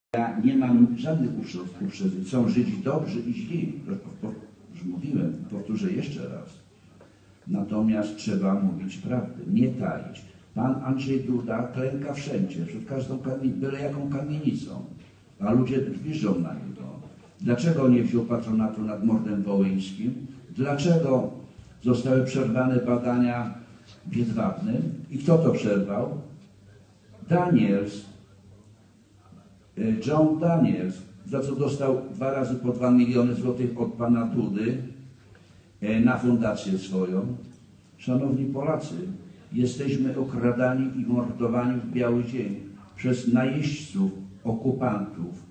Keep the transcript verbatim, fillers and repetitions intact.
Ja nie mam żadnych uprzedzeń. Są Żydzi dobrzy i źli. Już mówiłem, powtórzę jeszcze raz. Natomiast trzeba mówić prawdę, nie taić. Pan Andrzej Duda klęka wszędzie, przed każdą kamienicą, byle jaką kamienicą, a ludzie gwiżdżą na niego. Dlaczego nie wziął patronatu nad Mordem Wołyńskim? Dlaczego zostały przerwane badania w Jedwabnym? I kto to przerwał? Daniels, John Daniels, za co dostał dwa razy po dwa miliony złotych od pana Dudy na fundację swoją. Szanowni Polacy, jesteśmy okradani i mordowani w biały dzień przez najeźdźców, okupantów,